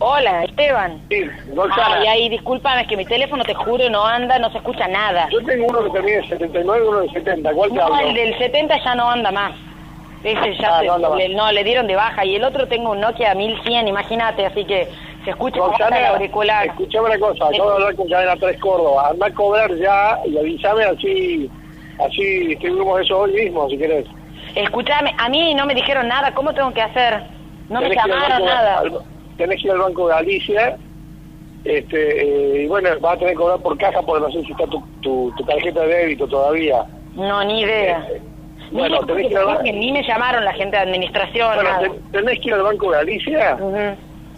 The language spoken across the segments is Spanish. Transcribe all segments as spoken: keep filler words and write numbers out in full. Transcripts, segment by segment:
Hola, Esteban. Sí, Gonzalo. Ay, ay, discúlpame, es que mi teléfono, te juro, no anda, no se escucha nada. Yo tengo uno que termina en setenta y nueve y uno de setenta. ¿Cuál te No, hablo? el del setenta ya no anda más. Ese ya Ah, se- no anda más. le, no, le dieron de baja. Y el otro tengo un Nokia mil cien, imagínate, así que se escucha como Gonzalo, el auricular. escuchame una cosa, acabo de hablar con Cadena tres Córdoba. Anda a cobrar ya y avísame así, así distribuimos eso hoy mismo, si querés. Escúchame, a mí no me dijeron nada, ¿cómo tengo que hacer? No me Tenés que ir al llamaron banco- nada. al- tenés que ir al Banco de Galicia, este, eh, y bueno, vas a tener que cobrar por caja porque no sé si está tu, tu, tu tarjeta de débito todavía. No, ni idea. Eh, bueno, Ni- tenés que ir al banco. que ni me llamaron la gente de administración, Bueno, nada. te- tenés que ir al Banco de Galicia Ujú.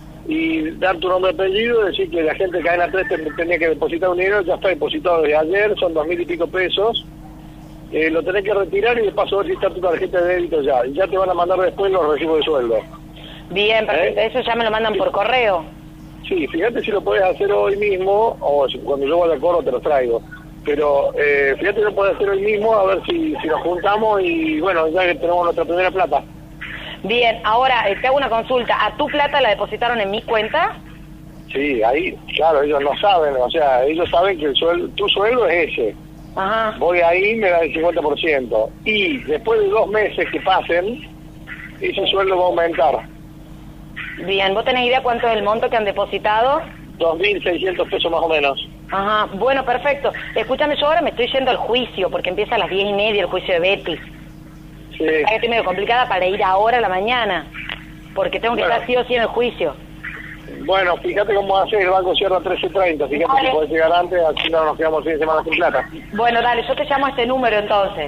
y dar tu nombre y apellido, decir que la gente de Cadena tres te- tenía que depositar un dinero, ya está depositado desde ayer, son dos mil y pico pesos, eh, lo tenés que retirar y de paso ver si está tu tarjeta de débito ya, y ya te van a mandar después los recibos de sueldo. Bien, perfecto. ¿Eh? Eso ya me lo mandan por correo. Sí, fíjate si lo puedes hacer hoy mismo, o si- cuando yo vaya a Coro te lo traigo, pero eh, fíjate si lo puedes hacer hoy mismo, a ver si, si nos juntamos y bueno, ya que tenemos nuestra primera plata. Bien, ahora eh, te hago una consulta. ¿A tu plata la depositaron en mi cuenta? Sí, ahí, claro, ellos no saben, o sea, ellos saben que el sueldo, tu sueldo es ese. Ajá. Voy ahí, me da el cincuenta por ciento. Y después de dos meses que pasen, ese sueldo va a aumentar. Bien, ¿vos tenés idea cuánto es el monto que han depositado? dos mil seiscientos pesos más o menos. Ajá, bueno, perfecto. Escúchame, yo ahora me estoy yendo al juicio, porque empieza a las diez y media el juicio de Betis. Sí. Ahora estoy medio complicada para ir ahora a la mañana, porque tengo que Bueno. estar sí o sí en el juicio. Bueno, fíjate cómo hace, el banco cierra trece treinta, fíjate Vale. si podés llegar antes, así no nos quedamos fin de semana sin plata. Bueno, dale, yo te llamo a este número entonces.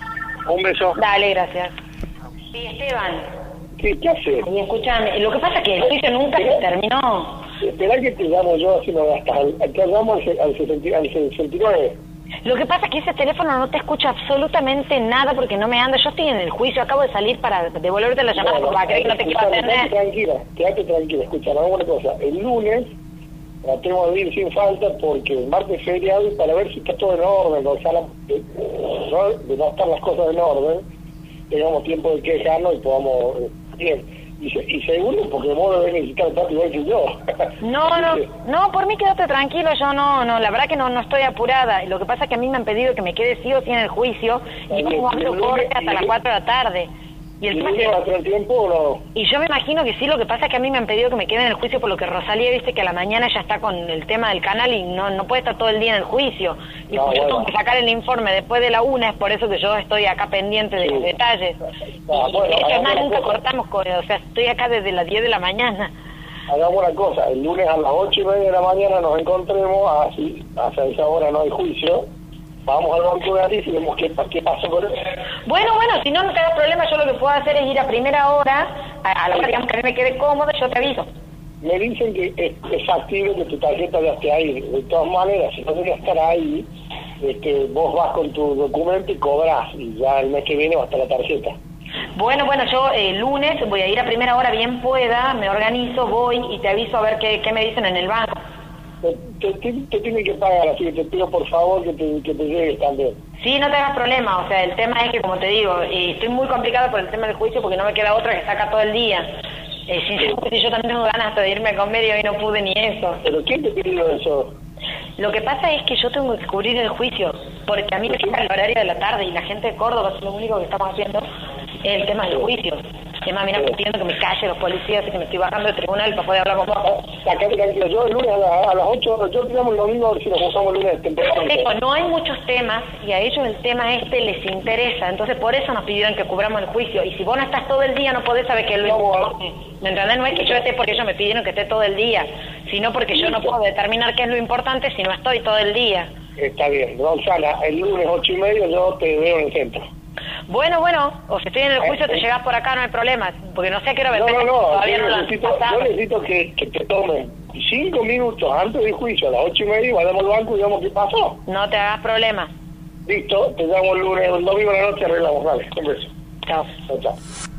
Un beso. Dale, gracias. Sí, Esteban. ¿Qué, qué haces? Y escúchame, lo que pasa es que el juicio nunca se terminó. Esperá que te llamo yo, así no gastas. Al- Te llamo al, se- al, sesenta al sesenta y nueve. Lo que pasa es que ese teléfono no te escucha absolutamente nada porque no me anda. Yo estoy en el juicio, acabo de salir para devolverte la llamada porque va a creer que no te quiero escuchame, quédate atender. tranquila, quédate tranquila, escucha, hagamos una cosa, el lunes tratemos de ir sin falta porque el martes es feriado y para ver si está todo en orden, Gonzalo, de, no, de no estar las cosas en orden, tengamos tiempo de quejarnos y podamos, eh, bien, y, se, y segundo porque vos debes necesitar el plato igual que yo. No, no, Dice, no, por mí quédate tranquilo, yo no, no, la verdad que no, no estoy apurada. Lo que pasa es que a mí me han pedido que me quede sí o sí en el juicio y Oye, no y el ando lunes- corte hasta y las el- cuatro de la tarde. Y el ¿Y tema es lunes va a que, tener tiempo o no? y yo me imagino que sí, lo que pasa es que a mí me han pedido que me quede en el juicio por lo que Rosalía, viste que a la mañana ya está con el tema del canal y no, no puede estar todo el día en el juicio. Y No, como yo bueno. tengo que sacar el informe después de la una, es por eso que yo estoy acá pendiente de Sí. los detalles. Ah, Y bueno, de hecho, es más, hagamos nunca una cosa. cortamos, con, o sea, estoy acá desde las diez de la mañana. Hagamos una cosa, el lunes a las ocho y media de la mañana nos encontremos, así, hasta esa hora no hay juicio, vamos al Banco de Galicia y vemos qué, qué pasó con eso. Bueno, bueno, si no, no te hagas problema, yo lo que puedo hacer es ir a primera hora, a, a la hora digamos, que a mí me quede cómodo, yo te aviso. Me dicen que es, es factible que tu tarjeta ya esté ahí. De todas maneras, si no debe estar ahí, este, vos vas con tu documento y cobras, y ya el mes que viene va a estar la tarjeta. Bueno, bueno, yo el lunes voy a ir a primera hora, bien pueda, me organizo, voy y te aviso a ver qué, qué me dicen en el banco. Te, te, te, te tienen que pagar, así que te pido por favor que te, que te llegues también. Sí, no te hagas problema, o sea, el tema es que, como te digo, eh, estoy muy complicada por el tema del juicio porque no me queda otra que estar acá todo el día. Eh, sinceramente, yo también tengo ganas hasta de irme a comer y hoy no pude ni eso. ¿Pero quién te pidió eso? Lo que pasa es que yo tengo que cubrir el juicio, porque a mí me toca el horario de la tarde y la gente de Córdoba, es lo único que estamos haciendo, es el tema del juicio. Además, mira, me pidiendo que me calle los policías y que me estoy bajando del tribunal para poder hablar con vos. Acá tranquilo, yo el lunes a, la- a las ocho, yo te llamo el domingo a ver si nos usamos el lunes tempranamente. Digo, no hay muchos temas y a ellos el tema este les interesa, entonces por eso nos pidieron que cubramos el juicio. Y si vos no estás todo el día, no podés saber qué es lo Vamos a- importante. ¿Me entendés? No es que yo esté porque ellos me pidieron que esté todo el día, sino porque yo no puedo determinar qué es lo importante si no estoy todo el día. Está bien, Gonzala, el lunes ocho y media yo te veo en el centro. Bueno, bueno, o si estoy en el juicio Eh, te eh. llegás por acá, no hay problema, porque no sé a qué hora No, vendrás, no, no, todavía yo no lo han necesito, pasado. yo necesito que, que te tomen cinco minutos antes del juicio, a las ocho y media, y vayamos al banco y digamos qué pasó. No te hagas problema. Listo, te llamo el lunes, el domingo a la noche arreglamos, vale, un beso. Chao. Chao, chao.